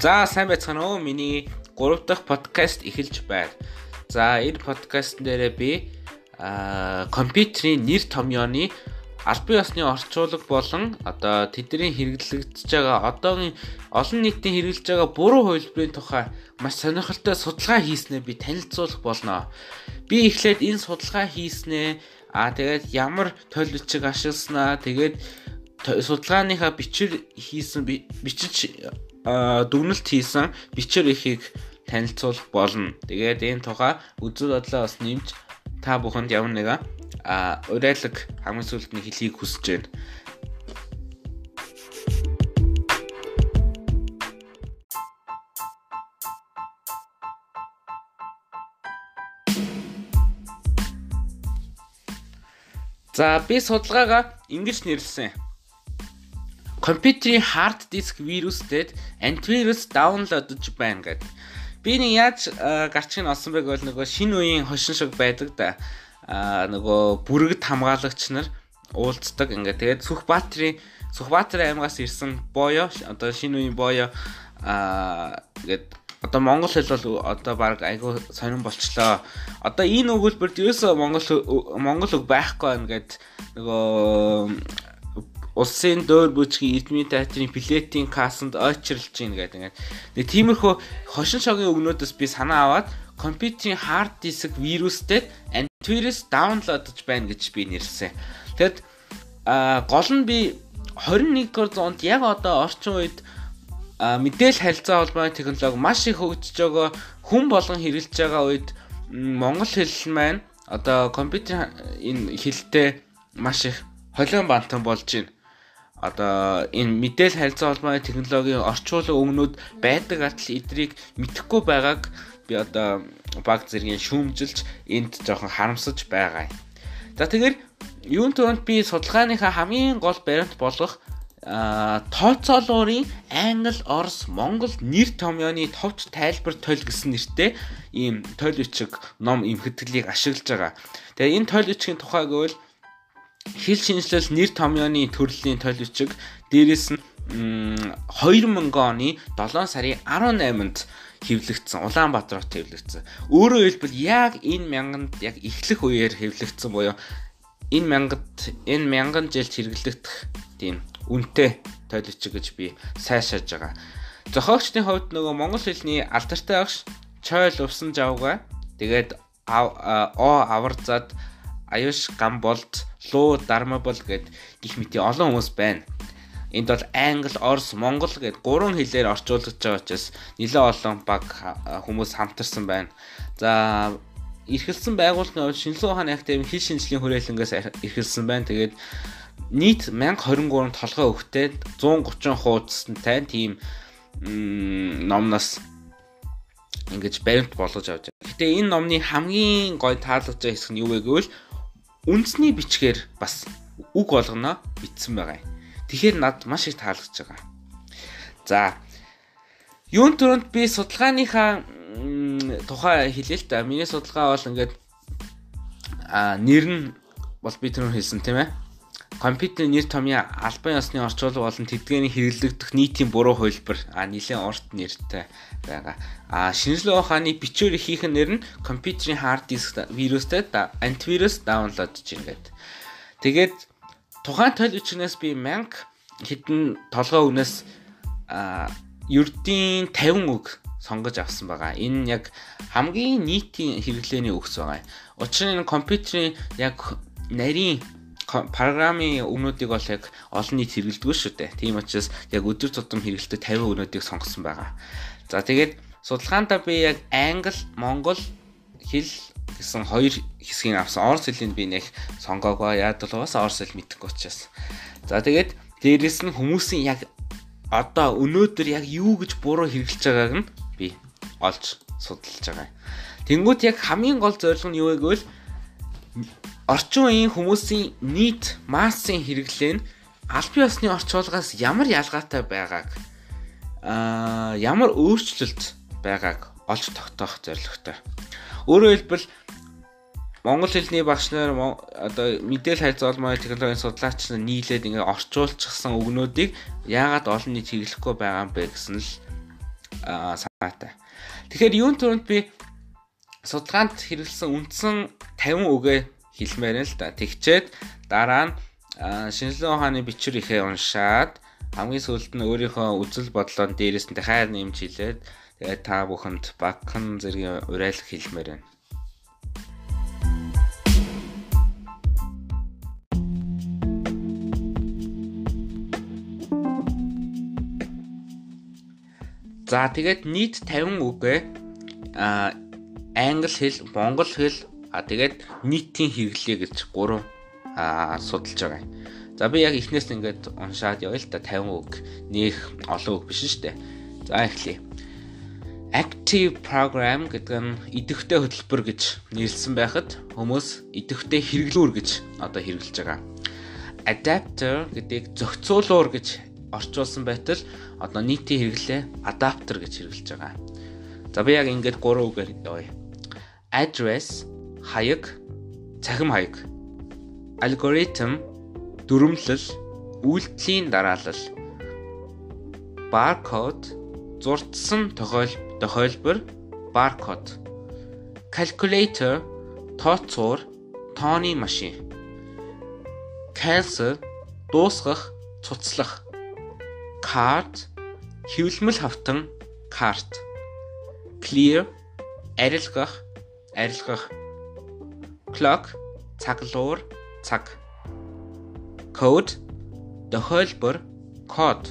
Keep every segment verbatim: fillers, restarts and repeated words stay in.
За сайн байцгаана уу? Миний гурав дахь подкаст эхэлж байна. За энэ подкаст дээрээ би аа компьютерийн нэр томьёоны албан ёсны орчуулга болон одоо тэдний хэрэглэгдэж байгаа одоогийн олон нийтийн хэрэглэж байгаа буруу хувилбарын тухай маш сонирхолтой судалгаа хийснээ би танилцуулах болно. Би эхлээд энэ судалгаа хийснээ аа тэгээд ямар тойл бичиг ашигласнаа тэгээд судалгааныхаа бичвэр хийсэн бичиж дүгнэлт хийсэн бичвэр ихийг танилцуулах болно. Тэгээд энэ тухай үзэл бодлоо бас нэмж та бүхэнд ямар нэгэн а урайлаг хамгийн сүүлд нь хэлхийг хүсэж байна. За би судалгаагаа ингэж нэрлэсэн. Компьютерийн хард диск вирустэд антивирус даунлодж байна гэдэг. Би нэг яаж гарчиг нь олсон байг бол нөгөө шинэ үеийн хошин шиг байдаг да. А нөгөө бүрэгд хамгаалагч нар уулздаг ингээд тэгээд Сүхбаатарын Сүхбаатарын аймагаас ирсэн боёо одоо шинэ үеийн боёо а ингээд одоо монгол хэл бол одоо баг айгүй сонирн болчлоо. Одоо энэ өгүүлбэрт ерөөсөө монгол монгол үг байхгүй ингээд нөгөө улсын дөөр бүжгийн эрдмийн театрын билетийн кассанд ойчрлж гин гэдэг ингээд. Тэгээ тиймэрхүү хошин шогийн өгнөөдөөс би санаа аваад компьютерийн хард диск вирустэд антивирус даунлодж байна гэж би нэрлсэн. Тэгэд гол нь би двадцать and first зуунд яг одоо орчин үед мэдээлэл харилцаа холбооны технологи маш их хөгжиж байгаа хүн болгон хэрэглэж байгаа үед монгол хэл маань одоо компьютер энэ хэлтэй маш их холион бантан болж байна. Одоо энэ мэдээлэл харилцаа холбооны технологийн орчуулга өгнүүд байдаг атал эдрийг мэдэхгүй байгааг би одоо баг зэргийн шүүмжилж энд жоохон харамсаж байгаа. За тэгэхээр юун төрөнд би судалгааныхаа хамгийн гол баримт болгох тооцоолуурын англи, орос, монгол нэр томьёоны товч тайлбар тойл гэсэн нэртэй ийм тойл бичиг ном эмхэтгэлийг ашиглаж байгаа. Тэгээ энэ тойл бичгийн тухай гэвэл хэл шинжлэл нэр томьёоны төрлийн тойл бичиг дээрээс нь two thousand оны seven сарын eighth-нд хэвлэгдсэн. Улаанбаатарт хэвлэгдсэн. Өөрөөр хэлбэл яг энэ мянганд яг эхлэх үеэр хэвлэгдсэн буюу энэ мянгад энэ мянган жилд хэрэглэгдэх тийм үнэтэй тойл бичиг гэж би сайшааж байгаа. Зохиогчдын хувьд нөгөө монгол хэлний алдартай багш Чойл Увсан Жавга тэгээд О Аварзад Аюш Гамболд Луу Дармабол гэд гих мэт олон хүмүүс байна. Энд бол англи, орос, монгол гэд гурван хэлээр орчуулж байгаа учраас нэлээд олон баг хүмүүс хамтарсан байна. За эрхэлсэн байгууллагын хувьд шинжилгээ ухааны академи хэл шинжлэлийн хүрээлэнгээс эрхэлсэн байна. Тэгээд нийт one thousand twenty-three толгой өгтэй one thirty хуудастай тийм номноос ингэж баримт болгож авч байгаа. Гэтэ энэ номны хамгийн гой таалагдж байгаа хэсэг нь юу вэ гэвэл үндэсний бичгээр бас үг болгоно бичсэн байгаа юм. Тэгэхээр над маш их таалагдж байгаа. За юун төрөнд би судалгааныхаа тухай хэлээ л да. Миний судалгаа бол ингээд а нэр нь бол би түрүүн хэлсэн тийм ээ. Компьютерийн нэр томьёо албан ёсны орчуулга болон тэдгээрийн хэрэглэгдэх нийтийн буруу хувилбар а нэлээд урт нэртэй байгаа. А шинжилгээ ухааны бичвэр ихийнх нь нэр нь компьютерийн хард диск вирустэй антивирус даунлодж гин гэдэг. Тэгээд тухайн тойл бичгнээс би one thousand хэдэн толгой өгнөөс а ердийн fifty үг сонгож авсан байгаа. Энэ яг хамгийн нийтийн хэрэглээний үгс байгаа. Учир нь компьютерийн яг нарийн программын өгнүүдийг бол яг олон нийт хэрэглэдэг шүү дээ. Тийм учраас яг өдөр тутам хэрэглэдэг fifty өгнүүдийг сонгосон байгаа. За тэгээд судалгаандаа би яг англи, монгол хэл гэсэн хоёр хэсгийг авсан. Орос хэлийг би нэг сонгоогүй. Яг л бас орос хэл мэдэхгүй учраас. За тэгээд дээрэс нь хүмүүсийн яг одоо өнөөдөр яг юу гэж буруу хэрэглэж байгааг нь би олж судалж байгаа. Тэнгүүт яг хамгийн гол зорилго нь юу вэ гэвэл орчин үеийн хүмүүсийн нийт массын хэрэглээ нь албан ёсны орчуулгаас ямар ялгаатай байгааг аа ямар өөрчлөлт байгааг олж тогтоох зорилготой. Өөрөөр хэлбэл Монгол хэлний багш нар одоо мэдээлэл харилцаа холбооны технологийн судлаач нар нийлээд ингээ орчуулчихсан өгнүүдийг яагаад олон нийт хэрэглэхгүй байгаа юм бэ гэсэн л санаатай. Тэгэхээр юун түрүүнд би судалгаанд хэрэглэсэн үндсэн тавин үгээ хэлмээр л да. Тэгчээд дараа нь шинжлэх ухааны бичвэр ихээ уншаад хамгийн сүүлд нь өөрийнхөө үзэл бодлоо дээрээс нь хайр нэмж хэлээд тэгээд та бүхэнд багахан зэргийн уриалга хэлмээр байна. За тэгээд нийт тавин үгээ а англи хэл, монгол хэл, а тэгээд нийтийн хэрэглээ гэж гурав а судалж байгаа. За би яг эхнээс нь ингээд уншаад явъя л да. тавин үг нэх олон үг биш шүү дээ. За эхлэе. Active program гэдэг нь идэвхтэй хөтөлбөр гэж нэрлсэн байхад хүмүүс идэвхтэй хэрэглүүр гэж одоо хэрэглэж байгаа. Adapter гэдгийг зохицуулуур гэж орчуулсан байтал одоо нийтийн хэрэглээ адаптер гэж хэрэглэж байгаа. За би яг ингээд гурван үгээр явъя. Address хаяг, цахим хаяг. Algorithm дүрмлэл, үйлдэлийн дараалал. Barcode зурдсан тохиолбор, barcode. Calculator тооцуур, тооны машин. Cancel дуусгах, цуцлах. Card хэвлэмэл хавтан, cart. Clear арилгах, арилгах. Clock цаглуур, цаг. Code тохиолбор, код.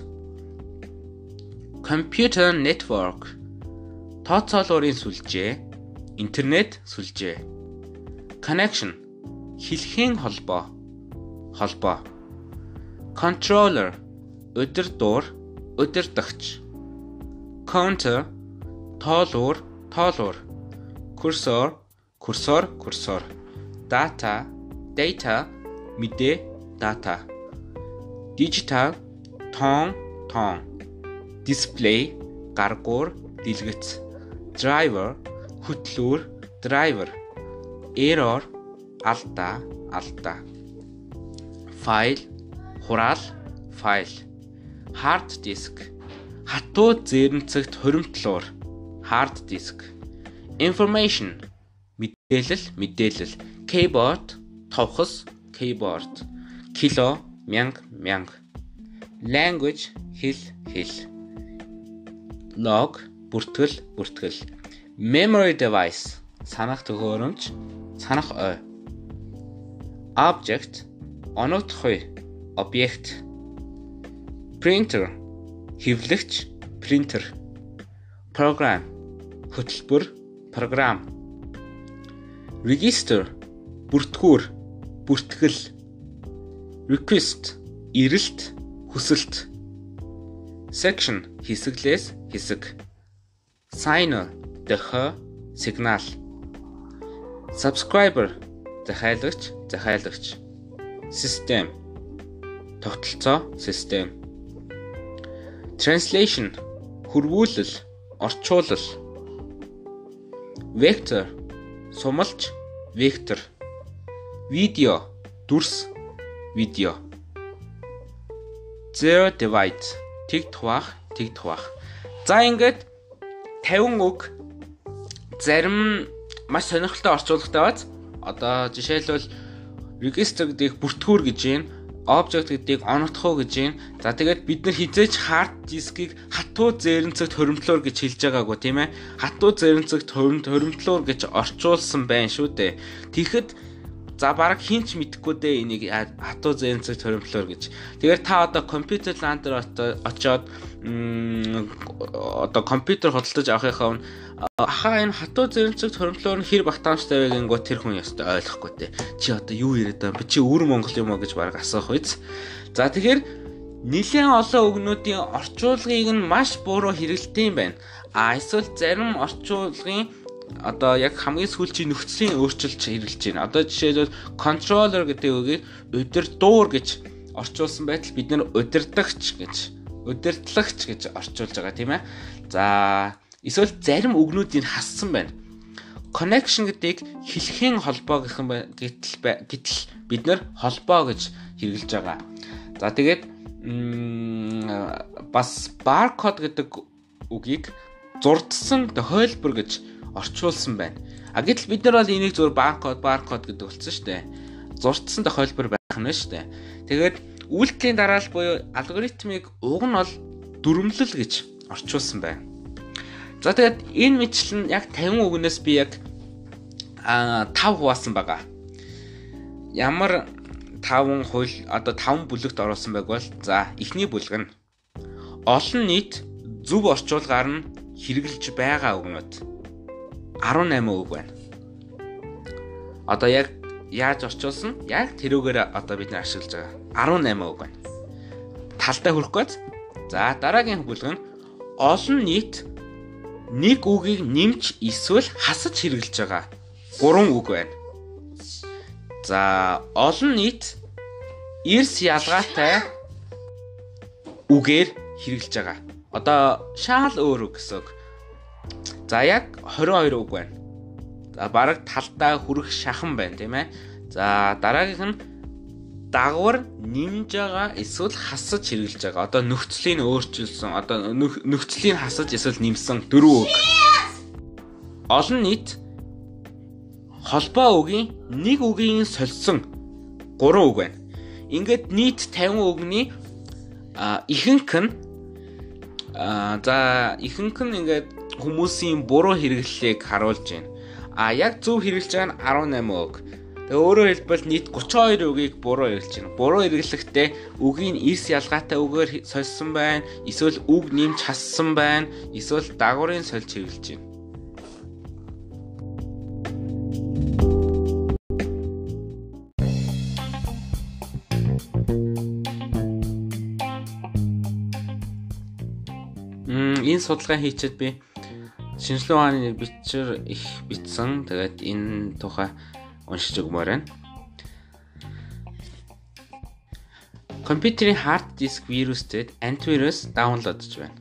Computer network тооцоолуурын сүлжээ, интернет сүлжээ. Connection хэлхийн холбоо, холбоо. Controller өдөр дуур, өдөрдөгч. Counter тоолуур, тоолуур. Cursor курсор, курсор. Data data мэдээ, data. Digital тоон, тоон. Display гаргуур, дэлгэц. Driver хөтлүүр, driver. Error алдаа, алдаа. File хураал, file. Hard disk хатуу зээрнцэгт хуримтлуур, hard disk. Information мэдээлэл, мэдээлэл. Keyboard товхос, keyboard. Kilo мянга, мянга. Language хэл, хэл. Log бүртгэл, бүртгэл. Memory device санах төхөөрөмж, санах ой. Object оногдох үе, объект. Printer хэвлэгч, printer. Program хөтөлбөр, програм. Register бүртгүүр, бүртгэл. Request эрэлт, хүсэлт. Section хэсэглээс, хэсэг. Signal дохио, сигнал. Subscriber захиалагч, захиалагч. System тогтолцоо, систем. Translation хөрвүүлэл, орчуулал. Vector сумалч, вектор. Видео дүрс, видео. Zero divide тэг тухаах, тэг тухаах. За ингээд тавин үг зарим маш сонирхолтой орчуулгатай бац. Одоо жишээлбэл register гэдгийг бүртгүүр гэж байна. Object гэдгийг оногдох гэж байна. За тэгээд бид нар хизээч hard disk-ийг хатуу зээрэнцэгт хоримтлуур гэж хэлж байгаагүй тийм ээ. Хатуу зээрэнцэгт хоримтлуур гэж орчуулсан байна шүү дээ. Тэгэхэд за бараг хинч мэдэхгүй дээ энийг хатуу зээрэнцэгт хоримтлуур гэж. Тэгэхээр та одоо компьютер лан дээр очоод одоо компьютер худалдаж авахынхаа ахаа энэ хатуу зээрэнцэгт хоримтлуур нь хэр багтаамжтай вэ гингөө тэр хүн ёстой ойлгохгүй те. Чи одоо юу яриад байгаа би чи өвөр Монгол юм аа гэж бараг асуух үйс. За тэгэхээр нэлээд олон үгнүүдийн орчуулгыг нь маш буруу хэрэглэдэг юм байна. А эсвэл зарим орчуулгын одоо яг хамгийн сүүлийн нөхцөлийн өөрчлөлт хэрэглэж байна. Одоо жишээлбэл controller гэдэг үгийг удирдуур гэж орчуулсан байтал бид нэр удирдагч гэж удирдлагч гэж орчуулж байгаа тийм ээ. За эсвэл зарим үгнүүдийг хассан байна. Connection гэдгийг хэлхийн холбоо гэх юм гэтэл гэтэл бид нэр холбоо гэж хэрэглэж байгаа. За тэгээд бас barcode гэдэг үгийг зурдсан тохиолбор гэж орчуулсан байна. А гэтэл бид нар бол энийг зөвхөн баркод баркод гэдэг болсон шүү дээ. Зурдсан тохиолбор байх нь шүү дээ. Тэгээд үйлдэлийн дараалал буюу алгоритмыг уг нь бол дүрмлэл гэж орчуулсан байна. За тэгээд энэ мэтлэн яг тавин үгнээс би яг а тав хуваасан байгаа. Ямар таван хууль одоо таван бүлэгт оруулсан байг бол за эхний бүлэг нь олон нийт зөв орчуулгаар нь хэрэгжилж байгаа үгнүүд арван найман үг байна. Одоо яг яаж орчуулсан? Яг тэрүүгээр одоо бид нар ашиглаж байгаа арван найман үг байна. Талдаа хүрэх гээд за дараагийн бүлэг нь олон нийт нэг үгийг нэмж эсвэл хасаж хэрэгжилж байгаа гурван үг байна. За олон нийт эрс ялгаатай үгээр хэрэгжилж байгаа. Одоо шаал өөр үг гэсэн үг. За яг двадцать two үг байна. За бараг талдаа хүрэх шахан байна тийм ээ. За дараагийнх нь дагвар нэмж байгаа эсвэл хасаж хэрэгжилж байгаа. Одоо нөхцөлийг өөрчилсөн, одоо нөхцөлийг хасаж эсвэл нэмсэн дөрвөн үг. Олон нийт холбоо үгийн нэг үгийн сольсон гурван үг байна. Ингээд нийт тавин үгний ихэнх нь а за ихэнх нь ингээд хүмүүсийн буруу хэрэглэлийг харуулж байна. А яг зөв хэрэглэж байгаа нь арван найман үг. Тэгээ өөрөөр хэлбэл нийт тридцать two үгийг буруу хэрэглэж байна. Буруу хэрэглэхдээ үгийн эрс ялгаатай үгээр сольсон байна, эсвэл үг нэмж хассан байна, эсвэл дагварын сольж хэрэглэж байна. Энэ судалгаа хийчихэд би шинжлэх ухааны бичвэр их бичсэн. Тэгээд энэ тухай уншиж өгмөр байна. Компьютерийн хард диск вирустэд антивирус даунлодж байна.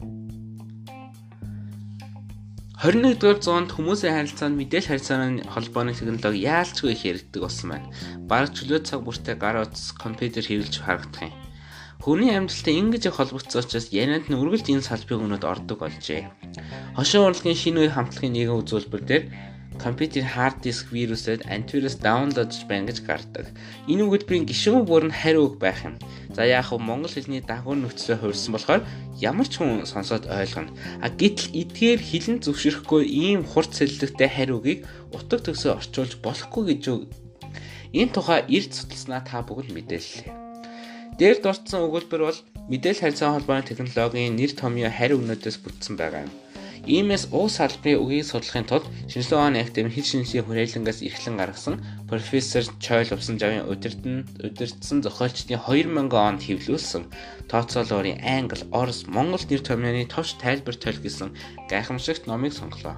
twenty-first дугаар зуунд хүмүүсийн харилцаанд мэдээлэл харилцааны холбооны технологи яалчгүй их хэрэгдэг болсон байна. Бараг чөлөө цаг бүртээ гар утас компьютер хэрэглэж харагдах юм. Хүний амьдралтай ингэж их холбогдсон учраас ярианд нь үргэлж энэ салбарын өмнөд ордог болжээ. Хошин урлагийн шинэ үе хамтлагийн нэгэн үзүүлбэр дээр компьютерийн хард диск вирусэд антивирус даунлодж байна гэж гардаг. Энэ өгүүлбэрийн гишүүн бүр нь хариу үг байх юм. За яг нь монгол хэлний дагвар нөхцөлөөр хувирсан болохоор ямар ч хүн сонсоод ойлгоно. А гэтэл эдгээр хэлэн зөвшөөрөхгүй ийм хурц сэллэгтэй хариу үгийг утга төгсөөр орчуулж болохгүй гэж энэ тухай эрд судалснаа та бүгд мэдээллээ. Дээр дурдсан өгүүлбэр бол мэдээлэл харилцааны холбооны технологийн нэр томьёо хариу өгнөөдөөс бүтсэн байгаа юм. Иймээс уг салбарын үгийг судлахын тулд шинжлэх ухааны академийн хэл шинжийн хүрээлэнгээс эрхлэн гаргасан профессор Чойл Увсанжавын удирдан удирдсан зохиолчдын two thousand онд хэвлүүлсэн тооцоололын англи, орос, монгол нэр томьёоны товч тайлбар тойл гэсэн гайхамшигт номыг сонголоо.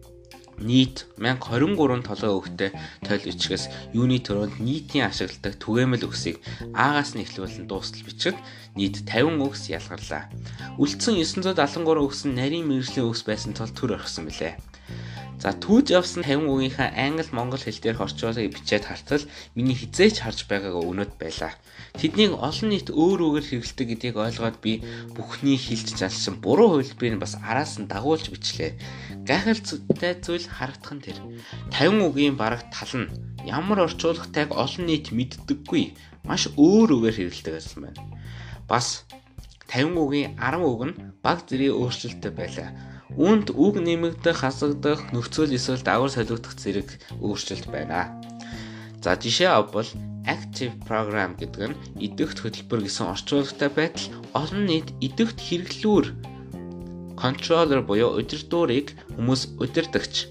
Нийт one thousand twenty-three толгой өгтэй тойл бичгээс юуны төрөнд нийтийн ашигладаг түгээмэл үгсийг аагаас нь эхлүүлэн дуустал бичгэд нийт fifty үгс ялгарлаа. Үлдсэн nine hundred seventy-three үгс нь нарийн мэргэжлийн үгс байсан тул төр орхисон билээ. За түүж явсан fifty үгийнхаа англи монгол хэл дээрх орчуулгыг бичээд хартал миний хизээч харж байгааг өнөд байлаа. Тэднийг олон нийт өөр үгээр хэрэглэдэг гэдгийг ойлгоод би бүхний хэлж залсан буруу хувилбарыг бас араас нь дагуулж бичлээ. Гайхалтай зүйл харагдах нь тэр. fifty үгийн бараг тал нь ямар орчуулгатайг олон нийт мэддэггүй маш өөр үгээр хэрэглэдэг байсан байна. Бас fifty үгийн ten үг нь баг зэрэг өөрчлөлттэй байлаа. Үүнд үг нэмэгдэх, хасагдах, нөхцөл эсвэл дагвар солигдох зэрэг өөрчлөлт байна. За жишээ авбал active program гэдэг нь идэвхт хөтөлбөр гэсэн орчуулгатай байтал олон нийт идэвхт хэрэглүүр controller буюу удирдуурыг хүмүүс удирдагч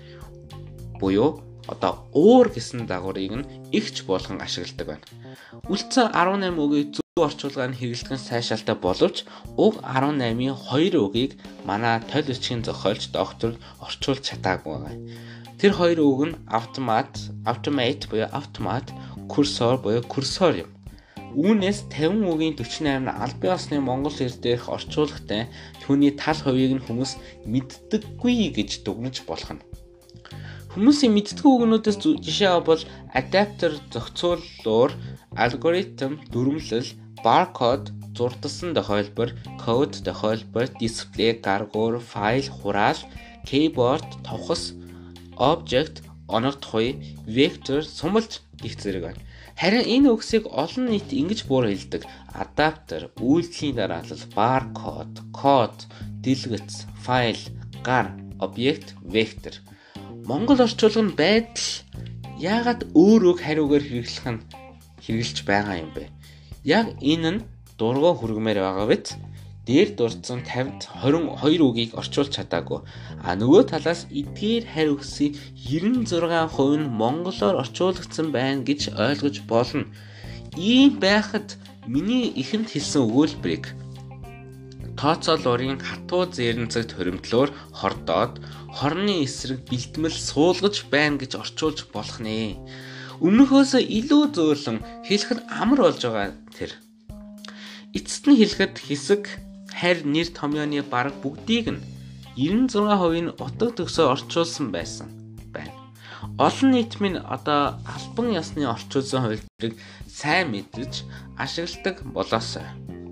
буюу одоо уур гэсэн дагварыг нь игч болгон ашигладаг байна. Үлдсэн eighteen үгийг зөв орчуулгаар нь хэрэглэх нь сайшаалтай боловч уг eighteen-ийн two үгийг манай тойл бичгийн зохиолч доктор орчуулж чадаагүй байгаа. Тэр хоёр үг нь автомат, automate буюу автомат, cursor буюу cursor юм. Үүнээс fifty үгийн forty-eight нь албан ёсны монгол хэл дээрх орчуулгатай түүний тал хувийг нь хүмүүс мэддэггүй гэж дүгнэж болох нь. Хүмүүсийн мэддэггүй үгнүүдээс жишээ авбал adapter зохицуулуур, алгоритм, дүрмлэл, barcode, зурдсан тохиолбор, код тохиолбор, дисплей, гаргуур, файл, хураал, keyboard, товхос, object, оног тухай, vector, сумалж гэх зэрэг байна. Харин энэ үгсийг олон нийт ингэж буур хэлдэг. Адаптер, үйлдэлийн дараалал, barcode, код, дэлгэц, файл, гар, объект, вектор. Монгол орчуулга нь байдал яагаад өөр үг хариугаар хэрэглэх нь хэрэгжилж байгаа юм бэ? Яг энэ нь дургуй хүргэмээр байгаа биз? Дээр дурдсан тавьд двадцать хоёр үгийг орчуулж чадаагүй. А нөгөө талаас эдгээр хариу үгсийн девяносто шесть перцент нь монголоор орчуулагдсан байна гэж ойлгож болно. Ийм байхад миний ихэнд хэлсэн өгүүлбэрийг тооцоолуурын хатуу зээрнцэгт хуримтлуур хордоод хорны эсрэг бэлтгэл суулгаж байна гэж орчуулж болох нэ. Өмнөхөөсөө илүү зөөлөн хэлэхэд амар болж байгаа тэр. Эцэст нь хэлэхэд хэсэг харь нэр томьёоны бараг бүгдийг нь девяносто шесть перцент нь утга төгсөөр орчуулсан байсан байна. Олон нийт минь одоо албан ёсны орчуулсан хувилбарыг сайн мэдэж ашигладаг болоосой.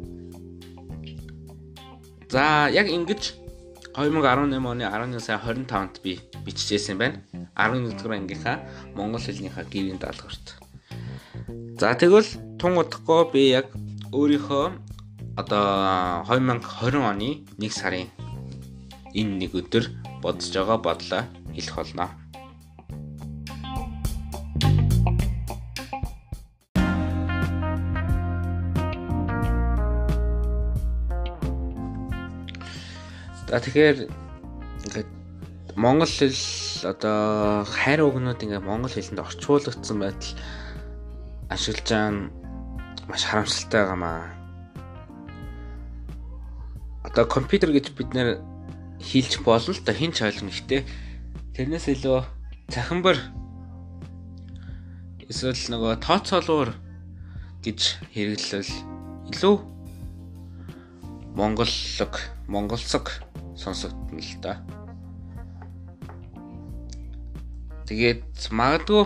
За яг ингэж две тысячи десять оны eleven сарын двадцать пенкт би биччихсэн байна. eleven дугаар ангийнхаа монгол хэлнийхаа гэрийн даалгаварт. За тэгвэл тун удахгүй би яг өөрийнхөө одоо две тысячи двадцать оны нэг сарын энэ нэг өдөр бодож байгаа бодлоо хэлэх болно. За тэгэхээр ингээд монгол хэл одоо хайр үгнүүд ингээд монгол хэлэнд орчуулагдсан байдал ашиглаж байгаа нь маш харамсалтай байгаамаа. Одоо компьютер гэж бид нэр хэлж болно л да хин ч ойлгоно гэхдээ тэрнээс илүү цахимбар эсвэл нөгөө тооцоолуур гэж хэрэглэл илүү монголлог монголцог сонсогдно л да. Тэгээд магадгүй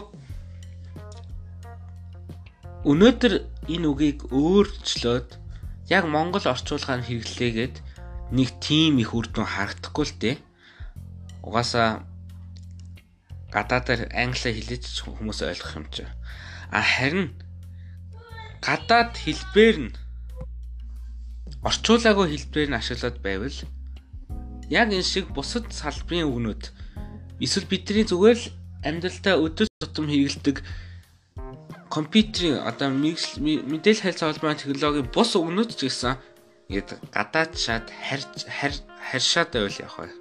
өнөөдөр энэ үгийг өөрчлөөд яг монгол орчуулгаар хэрэглээгээд нэг тийм их үр дүн харагдахгүй л дээ. Угаасаа гадаадаар англи хэлэж хүмүүс ойлгох юм чи. А харин гадаад хэлбэр нь орчуулаагүй хэлбэрээр нь ашиглаад байвал яг энэ шиг бусад салбарын үгнүүд эсвэл бидний зүгээр л амьдралдаа өдөр тутам хэрэглэдэг компьютерийн одоо мэдээлэл харилцаа холбооны технологийн бус үгнүүд ч гэсэн яг гадаад шат харж харшаад байвал яах вэ?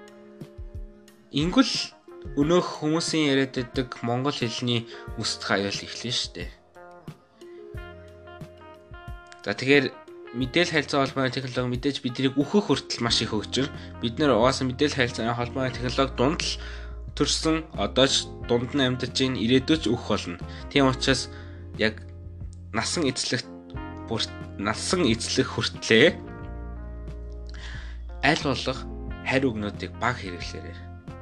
Ингл өнөөх хүмүүсийн яриад байдаг монгол хэлний үст хаяал эхлэн штэ. За тэгэхээр мэдээлэл харилцаа холбооны технологи мэдээж биднийг үхэх хүртэл маш их хөгжир. Бид нэр угаасаа мэдээлэл харилцааны холбооны технологи дунд л төрсөн, одоо ч дунд нь амьдарч ийн, ирээдүйд ч үхэх болно. Тийм учраас яг насан эзлэх бүр насан эзлэх хүртлээ аль болох харь үгнүүдийг баг хэрэглээрэй.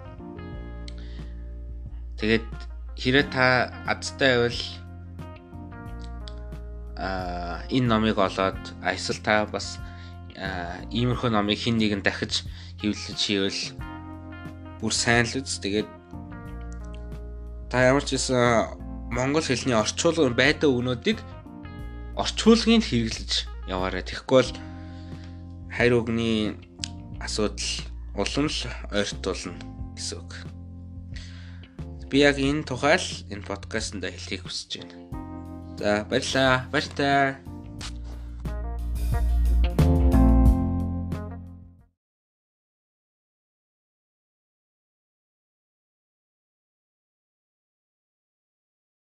Тэгээд хэрэг та азтай байвал а энэ номыг олоод эсвэл та бас иймэрхүү номыг хэн нэгэн дахиж хэвлэж хийвэл бүр сайн л үз. Тэгээд та ямар ч гэсэн монгол хэлний орчуулгын байдаг үгнүүдийг орчуулгыг хэрэглэж яваарай. Тэгэхгүй бол харь үгний асуудал улам л ойртуулна гэсэн үг. Би яг энэ тухайл энэ подкастт хэлхийг хүсэж байна. За баярлалаа. Баяртай.